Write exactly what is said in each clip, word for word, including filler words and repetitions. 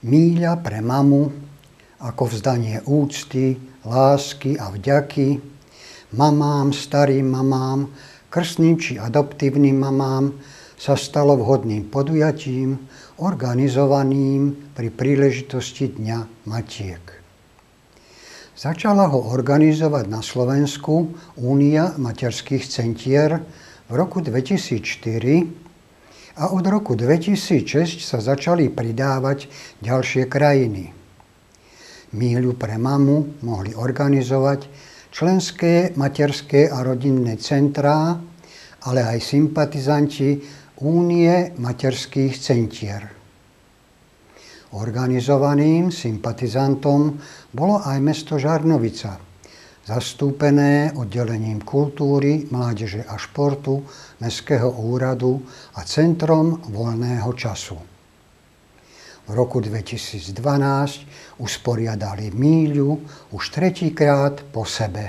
Míľa pre mamu ako vzdanie úcty, lásky a vďaky mamám, starým mamám, krstným či adoptívnym mamám sa stalo vhodným podujatím organizovaným pri príležitosti Dňa matiek. Začala ho organizovať na Slovensku Únia materských centier v roku dvetisícštyri a od roku dvetisícšesť sa začali pridávať ďalšie krajiny. Míľu pre mamu mohli organizovať členské materské a rodinné centrá, ale aj sympatizanti Únie materských centier. Organizovaným sympatizantom bolo aj mesto Žarnovica, zastúpené oddelením kultúry, mládeže a športu, Mestského úradu a Centrom voľného času. V roku dvetisícdvanásť usporiadali míľu už tretíkrát po sebe.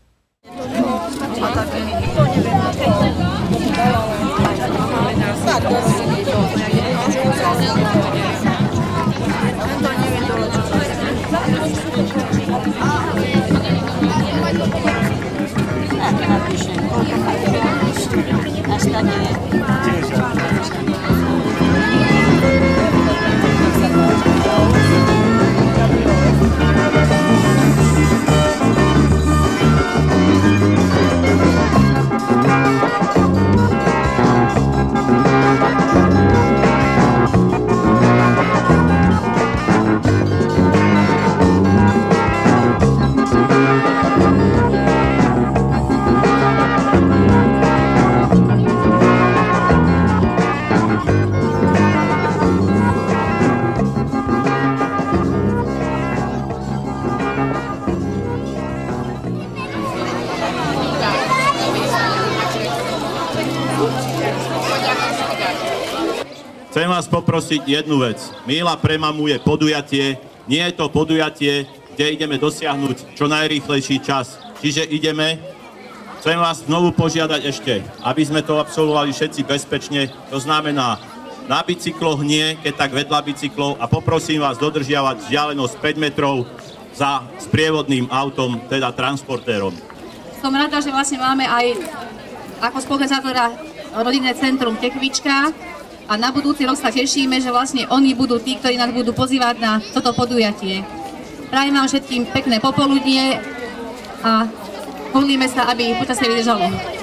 Chcem vás poprosiť jednu vec. Míľa pre mamu je podujatie, nie je to podujatie, kde ideme dosiahnuť čo najrýchlejší čas. Čiže ideme, chcem vás znovu požiadať ešte, aby sme to absolvovali všetci bezpečne, to znamená na bicykloch nie, keď tak vedľa bicyklov a poprosím vás dodržiavať vzdialenosť päť metrov za sprievodným autom, teda transportérom. Som rada, že vlastne máme aj ako spoluorganizátora rodinné centrum Tekvička, a na budúci rok sa tešíme, že vlastne oni budú tí, ktorí nás budú pozývať na toto podujatie. Prajem vám všetkým pekné popoludnie a modlíme sa, aby počasie vydržalo.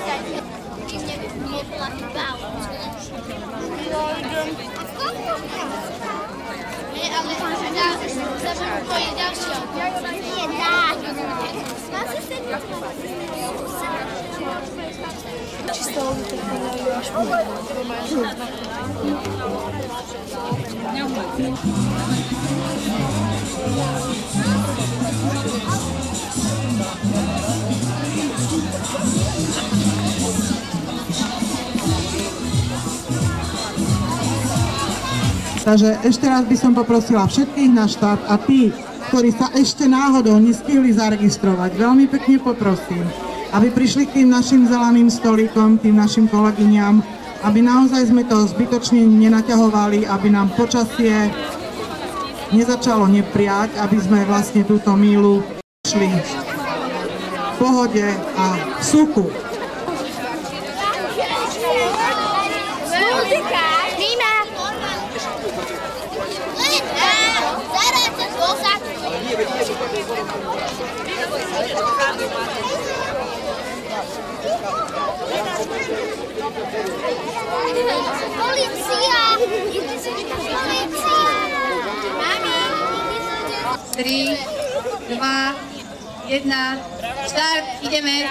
Takže ešte raz by som poprosila všetkých na štart a tí, ktorí sa ešte náhodou nestihli zaregistrovať, veľmi pekne poprosím, aby prišli k tým našim zeleným stolíkom, tým našim kolegyňam, aby naozaj sme to zbytočne nenaťahovali, aby nám počasie nezačalo nepriať, aby sme vlastne túto míľu šli v pohode a v suchu. Polícia! Polícia! tri, dva, jedna, štart, ideme!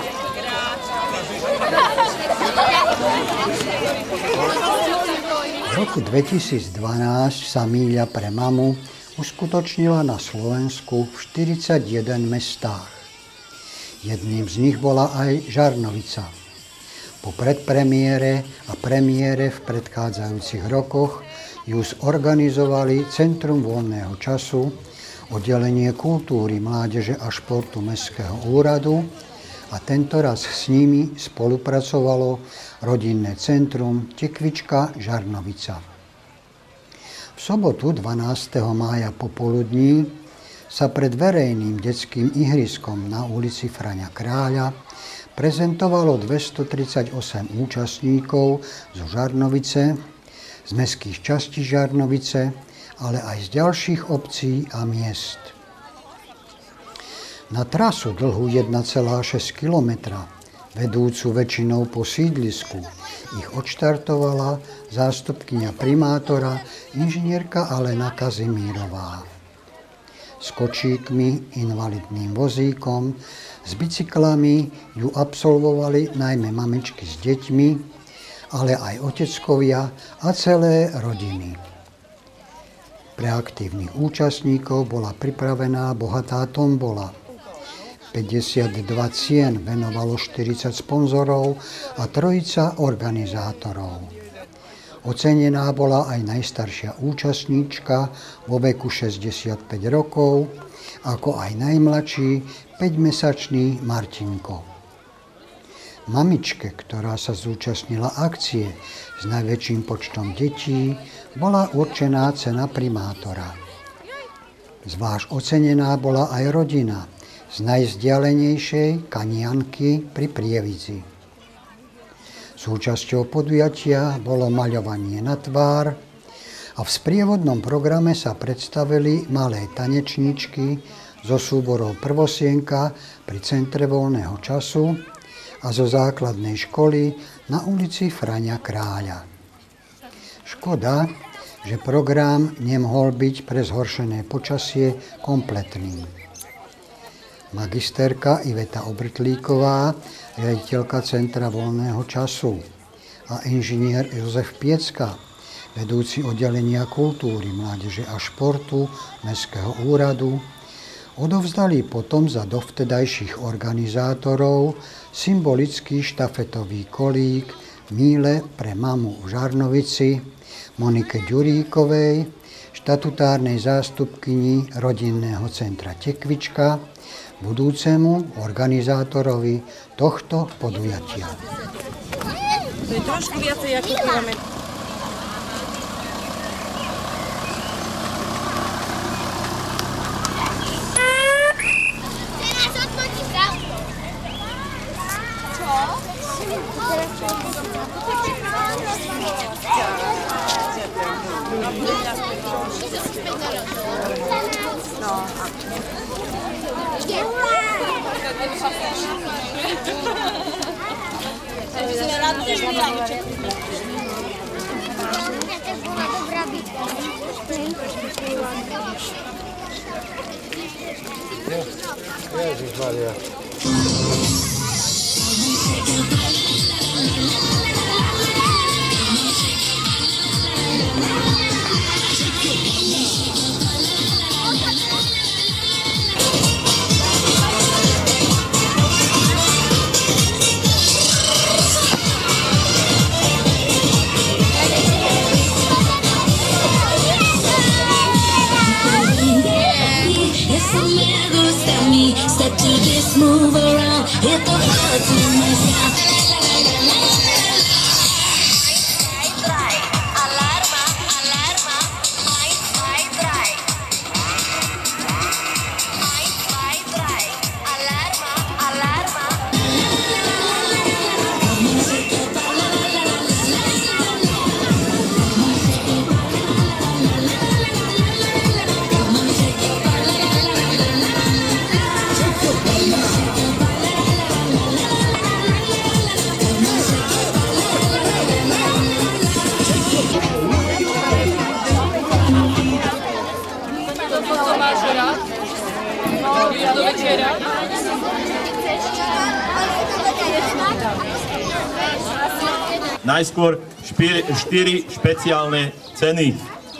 V roku dvetisícdvanásť sa míľa pre mamu uskutočnila na Slovensku v štyridsaťjeden mestách. Jedným z nich bola aj Žarnovica. Po predpremiére a premiére v predchádzajúcich rokoch ju zorganizovali Centrum voľného času, oddelenie kultúry, mládeže a športu Mestského úradu a tentoraz s nimi spolupracovalo rodinné centrum Tekvička Žarnovica. V sobotu dvanásteho mája popoludní sa pred verejným detským ihriskom na ulici Fraňa Kráľa prezentovalo dvestotridsaťosem účastníkov zo Žarnovice, z mestských častí Žarnovice, ale aj z ďalších obcí a miest. Na trasu dlhú jeden celá šesť kilometra, vedúcu väčšinou po sídlisku, ich odštartovala zástupkyňa primátora inžinierka Alena Kazimírová. S kočíkmi, invalidným vozíkom, s bicyklami ju absolvovali najmä mamičky s deťmi, ale aj oteckovia a celé rodiny. Pre aktívnych účastníkov bola pripravená bohatá tombola. päťdesiatdva cien venovalo štyridsať sponzorov a trojica organizátorov. Ocenená bola aj najstaršia účastníčka vo veku šesťdesiatpäť rokov, ako aj najmladší päťmesačný Martinko. Mamičke, ktorá sa zúčastnila akcie s najväčším počtom detí, bola určená cena primátora. Zvlášť ocenená bola aj rodina z najvzdialenejšej Kanianky pri Prievidzi. Súčasťou podujatia bolo maľovanie na tvár a v sprievodnom programe sa predstavili malé tanečníčky zo súborov Prvosienka pri Centre voľného času a zo základnej školy na ulici Fraňa Kráľa. Škoda, že program nemohol byť pre zhoršené počasie kompletný. Magisterka Iveta Obrtlíková, riaditeľka Centra voľného času, a inžinier Jozef Piecka, vedúci oddelenia kultúry, mládeže a športu Mestského úradu, odovzdali potom za dovtedajších organizátorov symbolický štafetový kolík Míle pre mamu v Žarnovici, Monike Ďuríkovej, štatutárnej zástupkyni rodinného centra Tekvička, budúcemu organizátorovi tohto podujatia. To je trošku viacej ako kilometr. Ježišmaria. Step to this, move around, hit the floor to my sound. Alarma, alarma, eins, zwei, drei. eins, zwei, drei. Alarma, alarma. Do večera. Najskôr štyri, štyri špeciálne ceny.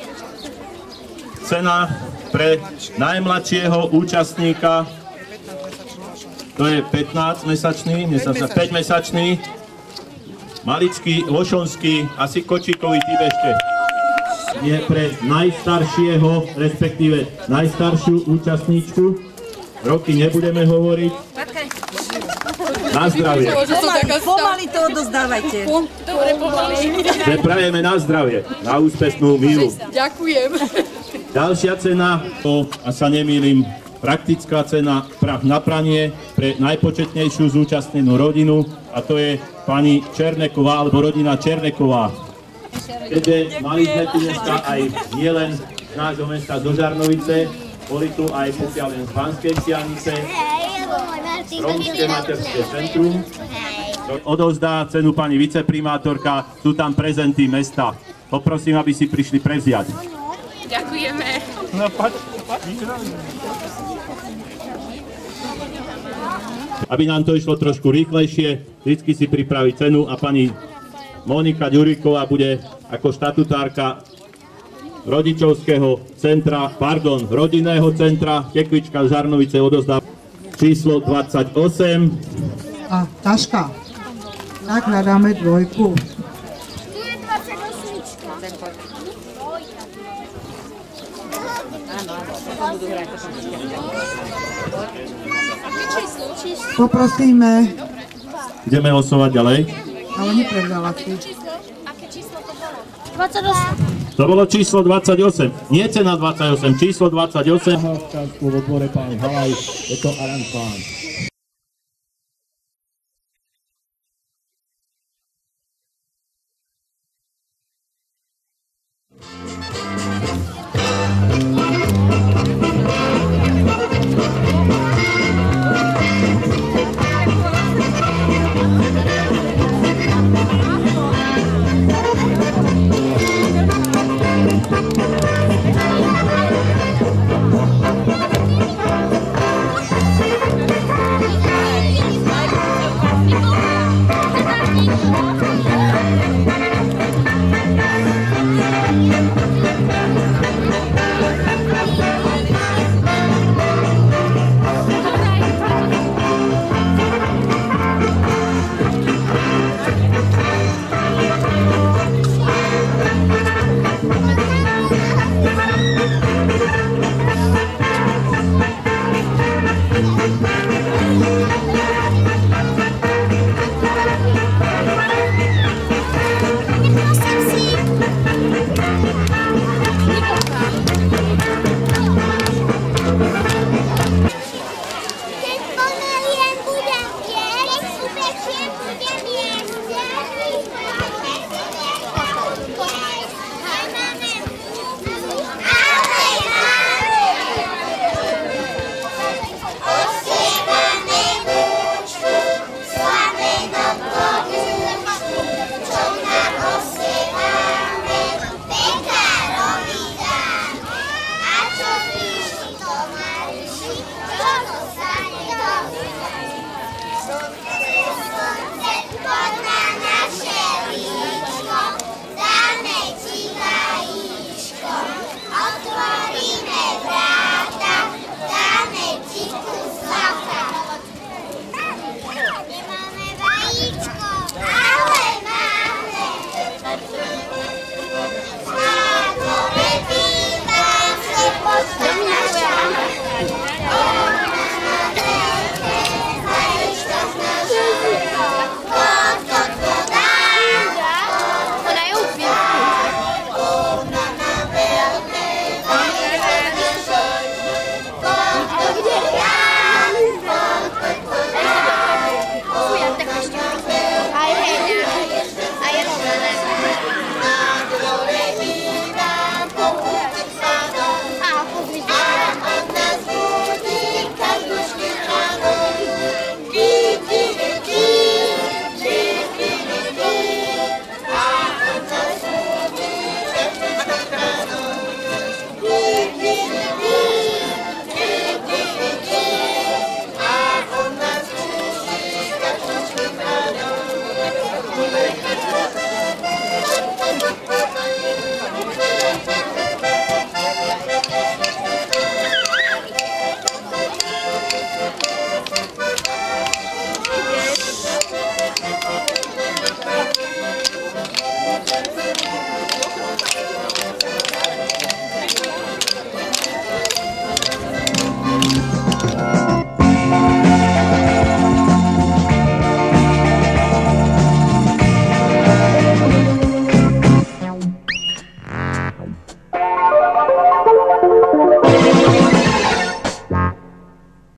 Cena pre najmladšieho účastníka, to je pätnásťmesačný, päťmesačný, maličký, lošonský, asi kočíkový typ ešte. Je pre najstaršieho, respektíve najstaršiu účastníčku. Roky nebudeme hovoriť. Na zdravie. Pomaly, pomaly to odozdávajte. Že prajeme na zdravie, na úspešnú mílu. Ďakujem. Ďalšia cena, to, a sa nemýlim, praktická cena prach na pranie pre najpočetnejšiu zúčastnenú rodinu, a to je pani Černeková, alebo rodina Černeková. Keďže mali sme tu dneska aj nielen z nášho mesta zo Žarnovice, boli tu aj pokiaľ len z Banskej Štiavnice, Rómske materské centrum. Odovzdá cenu pani viceprimátorka, sú tam prezenty mesta. Poprosím, aby si prišli prevziať. Ďakujeme. Aby nám to išlo trošku rýchlejšie, vždycky si pripraví cenu a pani Monika Ďuríková bude ako štatutárka rodičovského centra, pardon, rodinného centra Tekvička z Žarnovice odozdá číslo dvadsaťosem. A taška. Tak hľadáme dvojku. Tu je dvadsaťosmička. Poprosíme, Ideme losovať ďalej. ale neprevzala si. Aké číslo to bolo? dvadsaťosem. To bolo číslo dvadsaťosem, nie cena dvadsaťosem, číslo dvadsaťosem. V otvore pán Halaj, je to aranžmán.